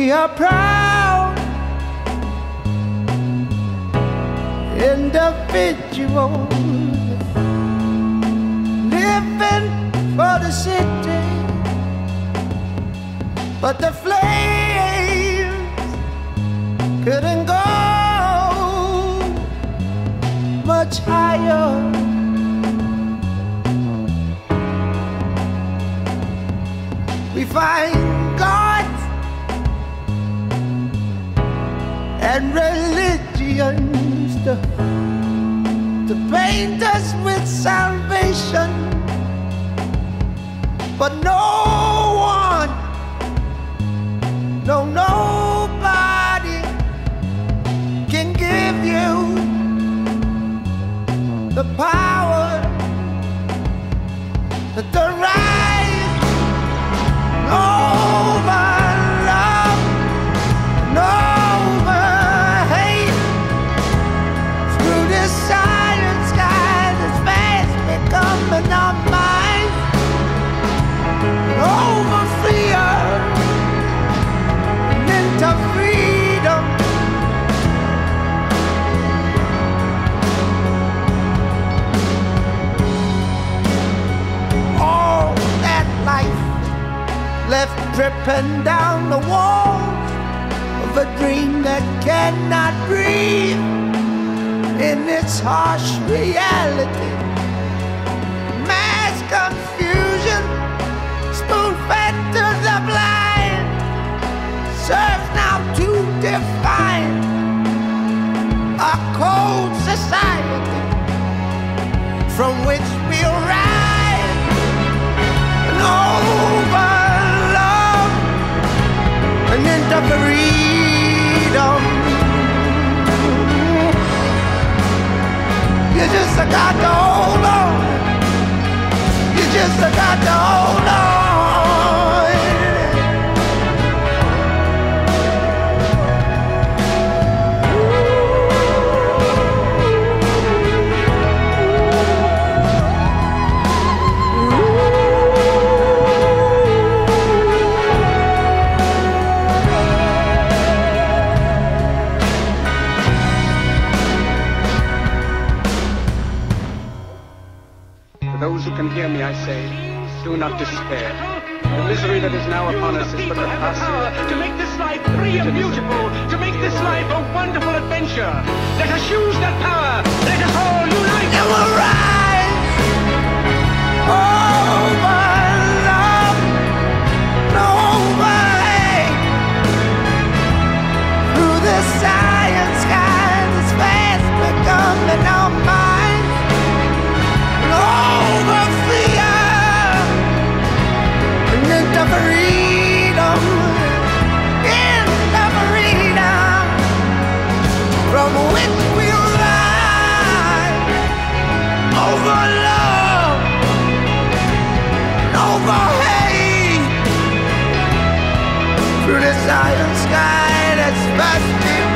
We are proud individuals living for the city, but the flames couldn't go much higher. We find gods and religions to paint us with salvation, but nobody can give you the power, the right over love, over hate, through this silent sky that's fast becoming our minds, over fear and into freedom. All that life left dripping down the walls of a dream that cannot breathe in its harsh reality. Mass confusion, spoon-fed to the blind, serves now to define a cold society from which we'll rise and over love and into freedom. You just got to hold on. You just got to hold on. Those who can hear me, I say, do not despair. The misery that is now upon us is but a passing. To make this life free and beautiful, to make this life a wonderful adventure. Let us use that power. Let us all unite. And we'll rise over love, over hate, through the silent sky that's fast becoming our minds, over fear and into freedom, from which we'll rise over love, over hate, through the silent sky that's vast.